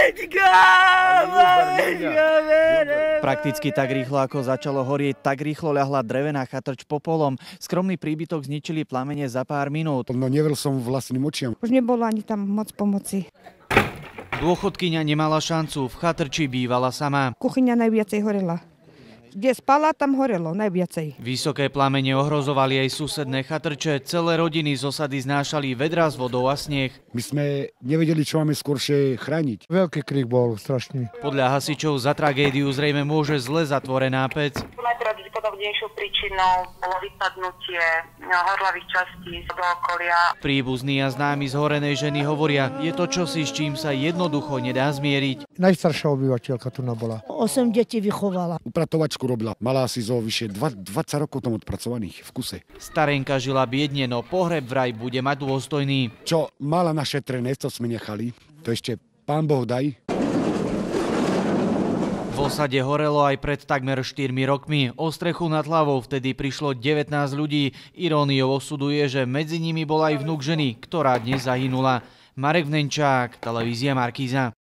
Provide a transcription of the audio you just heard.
Prakticky tak rýchlo, ako začalo horieť, tak rýchlo ľahla drevená chatrč popolom. Skromný príbytok zničili plamene za pár minút. No neveril som vlastným očiam. Už nebolo ani tam moc pomoci. Dôchodkyňa nemala šancu, v chatrči bývala sama. Kuchyňa najviacej horela. Kde spala, tam horelo najviacej. Vysoké plamene ohrozovali aj susedné chatrče. Celé rodiny z osady znášali vedrá s vodou a sneh. My sme nevedeli, čo máme skôršie chrániť. Veľký krik bol strašný. Podľa hasičov za tragédiu zrejme môže zle zatvorená pec. Najpravdepodobnejšou príčinou bolo vypadnutie horlavých častí do okolia. Príbuzní a známi zhorenej ženy hovoria, je to čosi, s čím sa jednoducho nedá zmieriť. Najstaršia obyvateľka tu bola. 8 detí vychovala. Upratovačku robila. Mala asi zo vyše 20 rokov tam odpracovaných v kuse. Starenka žila biedne, no pohreb vraj bude mať dôstojný. Čo mala našetrené, to sme nechali. To ešte pán Boh daj. V osade horelo aj pred takmer 4 rokmi. O strechu nad hlavou vtedy prišlo 19 ľudí. Iróniou osudu je, že medzi nimi bola aj vnuk ženy, ktorá dnes zahynula. Marek Vnenčák, televízia Markíza.